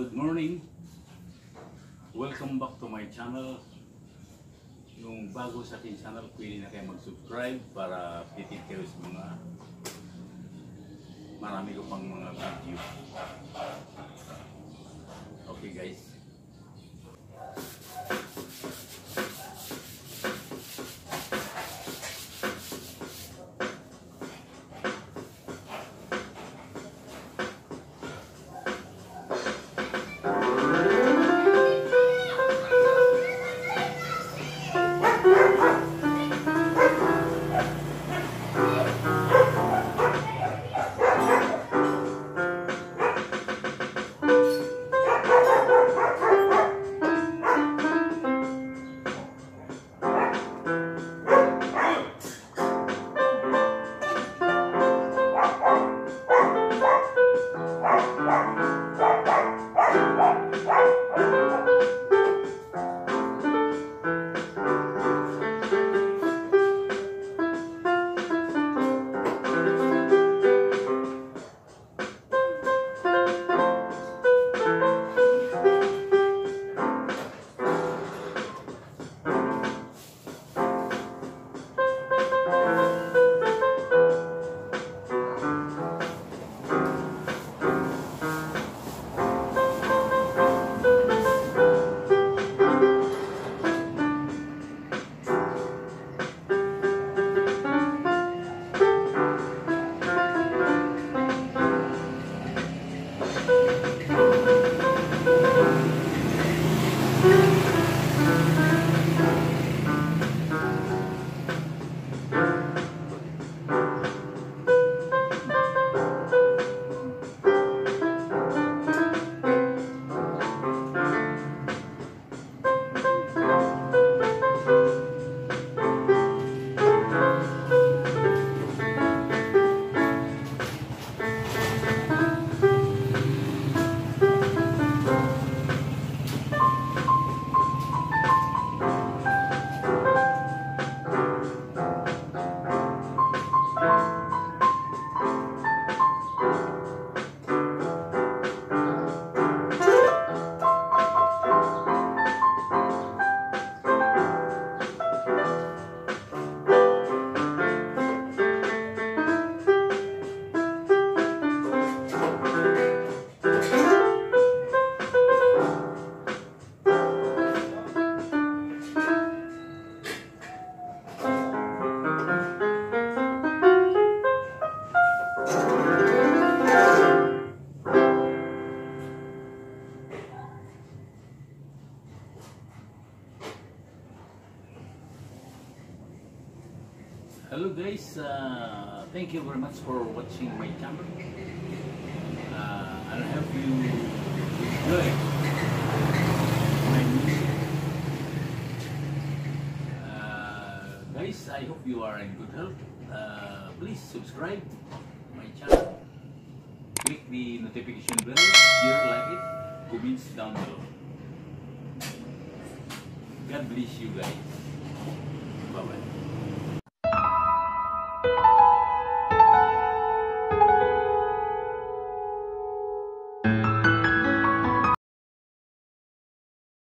Good morning. Welcome back to my channel. Yung bago sa aking channel, pwede na kayo mag-subscribe para updated kayo sa mga marami ko pang mga video. Okay guys. Hello guys, thank you very much for watching my channel. I hope you enjoy my music. Guys, I hope you are in good health. Please subscribe my channel. Click the notification bell, share, like it, comments down below. God bless you guys. Bye bye.